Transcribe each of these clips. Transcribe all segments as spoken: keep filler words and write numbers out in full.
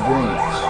Grinch.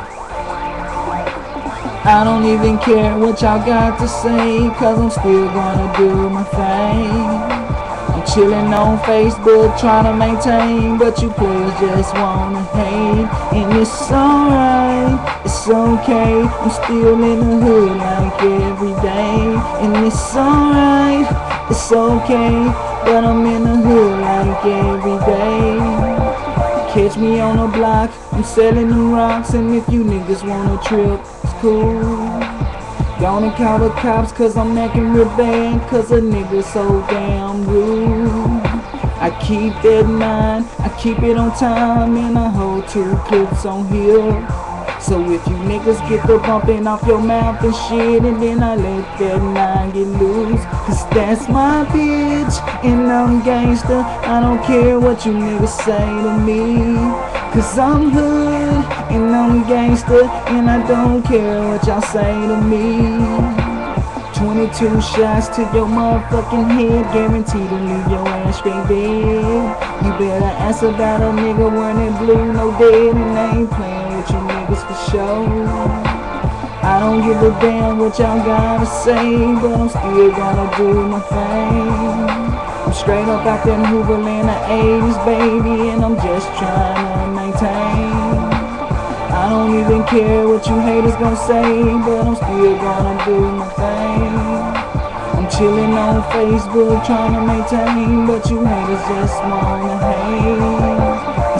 I don't even care what y'all got to say, cause I'm still gonna do my thing. I'm chillin' on Facebook trying to maintain, but you players just wanna hate. And it's alright, it's okay, I'm still in the hood like every day. And it's alright, it's okay, but I'm in the hood like every day. Catch me on the block, I'm selling them rocks, and if you niggas wanna trip, it's cool. Gonna call the cops cause I'm acting real bad, cause a nigga so damn rude. I keep that nine, I keep it on time, and I hold two clips on here. So if you niggas get the bumping off your mouth and shit, and then I let that nine get loose, cause that's my bitch, and I'm gangsta. I don't care what you niggas say to me, cause I'm hood, and I'm gangsta, and I don't care what y'all say to me. twenty-two shots to your motherfucking head, guaranteed to leave your ass straight dead. You better ask about a nigga wearing that blue, no dead, and I ain't playing with you niggas for sure. I don't give a damn what y'all gotta say, but I'm still gonna do my thing. I'm straight up out that Hooverland of eighties, baby, and I'm just trying to maintain. I don't even care what you haters gon' say, but I'm still gonna do my thing. I'm chillin' on Facebook trying to maintain, but you haters just wanna hate. I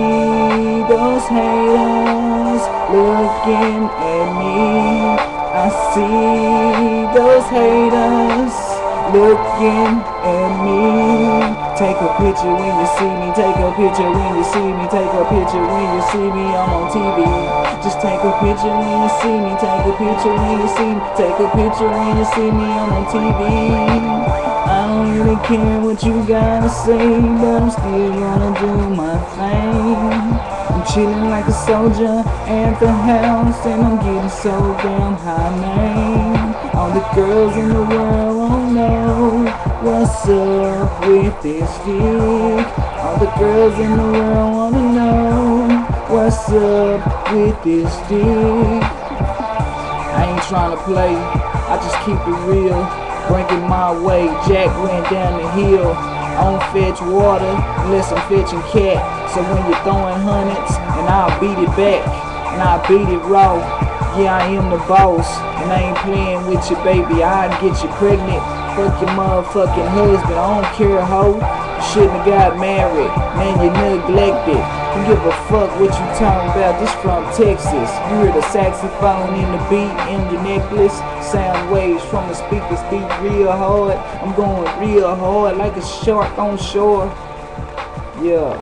see those haters looking at me. I see those haters looking at me. Take a picture when you see me, take a picture when you see me, take a picture when you see me, I'm on T V. Just take a picture when you see me, take a picture when you see me, take a picture when you see me, I'm on T V. I don't really care what you gotta say, but I'm still gonna do my thing. I'm chillin' like a soldier at the house, and I'm getting so damn high, man. All the girls in the world won't know what's up with this dick. All the girls in the world wanna know what's up with this dick. I ain't tryna play, I just keep it real. Bring it my way, Jack went down the hill. I don't fetch water unless I'm fetching cat. So when you're throwing hundreds, and I'll beat it back, and I'll beat it raw. Yeah, I am the boss, and I ain't playing with you, baby. I'll get you pregnant, fuck your motherfucking husband. I don't care, ho. You shouldn't have got married, man, you neglected. Don't give a fuck what you talking about, this from Texas. You hear the saxophone in the beat in your necklace. Sound waves from the speakers beat real hard. I'm going real hard like a shark on shore. Yeah.